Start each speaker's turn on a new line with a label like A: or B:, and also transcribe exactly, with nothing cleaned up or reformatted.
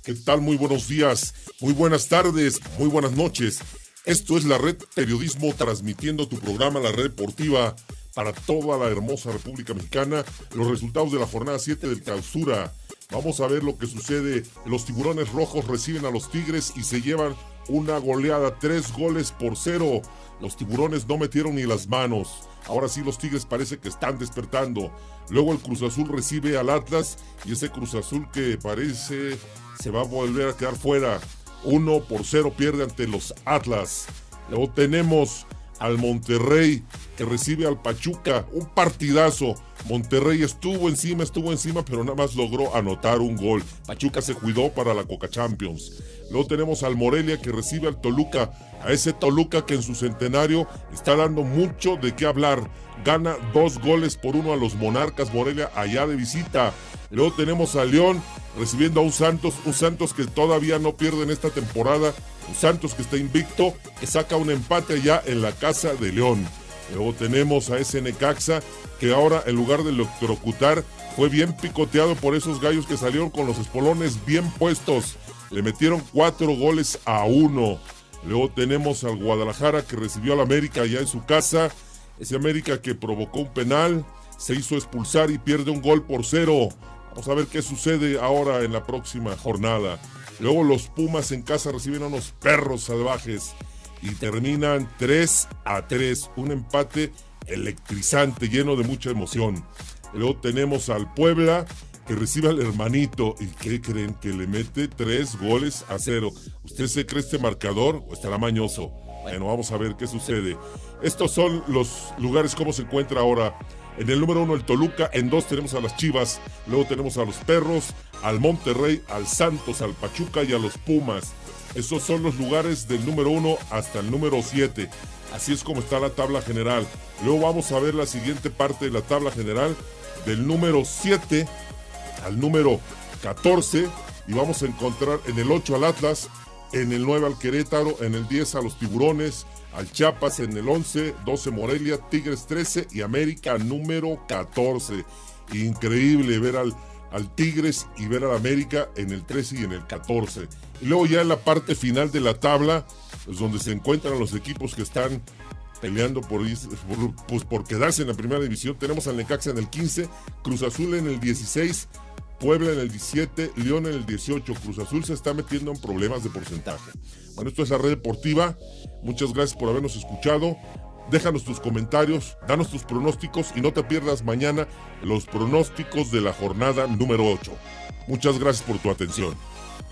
A: ¿Qué tal? Muy buenos días, muy buenas tardes, muy buenas noches. Esto es la Red Periodismo, transmitiendo tu programa La Red Deportiva para toda la hermosa República Mexicana. Los resultados de la jornada siete del Clausura. Vamos a ver lo que sucede. Los Tiburones Rojos reciben a los Tigres y se llevan una goleada, tres goles por cero. Los Tiburones no metieron ni las manos. Ahora sí los Tigres parece que están despertando. Luego el Cruz Azul recibe al Atlas y ese Cruz Azul que parece se va a volver a quedar fuera. Uno por cero pierde ante los Atlas. Luego tenemos al Monterrey que recibe al Pachuca. Un partidazo. Monterrey estuvo encima, estuvo encima, pero nada más logró anotar un gol. Pachuca se cuidó para la Conca Champions. Luego tenemos al Morelia que recibe al Toluca. A ese Toluca que en su centenario está dando mucho de qué hablar. Gana dos goles por uno a los Monarcas Morelia allá de visita. Luego tenemos a León recibiendo a un Santos, un Santos que todavía no pierde en esta temporada. Un Santos que está invicto, que saca un empate allá en la casa de León. Luego tenemos a ese Necaxa que ahora en lugar de electrocutar fue bien picoteado por esos gallos que salieron con los espolones bien puestos. Le metieron cuatro goles a uno. Luego tenemos al Guadalajara que recibió al América allá en su casa. Ese América que provocó un penal, se hizo expulsar y pierde un gol por cero. Vamos a ver qué sucede ahora en la próxima jornada. Luego los Pumas en casa reciben a unos Perros Salvajes y terminan tres a tres. Un empate electrizante, lleno de mucha emoción. Luego tenemos al Puebla que recibe al Hermanito. ¿Y qué creen? Que le mete tres goles a cero. ¿Usted se cree este marcador o estará mañoso? Bueno, vamos a ver qué sucede. Estos son los lugares, cómo se encuentra ahora. En el número uno el Toluca, en dos tenemos a las Chivas, luego tenemos a los Perros, al Monterrey, al Santos, al Pachuca y a los Pumas. Esos son los lugares del número uno hasta el número siete. Así es como está la tabla general. Luego vamos a ver la siguiente parte de la tabla general, del número siete al número catorce, y vamos a encontrar en el ocho al Atlas, en el nueve al Querétaro, en el diez a los Tiburones, al Chiapas en el once, doce Morelia, Tigres trece y América número catorce. Increíble ver al, al Tigres y ver al América en el trece y en el catorce. Y luego ya en la parte final de la tabla, pues donde se encuentran los equipos que están peleando por, por, pues por quedarse en la primera división, tenemos al Necaxa en el quince, Cruz Azul en el dieciséis, Puebla en el diecisiete, León en el dieciocho. Cruz Azul se está metiendo en problemas de porcentaje. Bueno, esto es la Red Deportiva. Muchas gracias por habernos escuchado. Déjanos tus comentarios, danos tus pronósticos y no te pierdas mañana los pronósticos de la jornada número ocho. Muchas gracias por tu atención.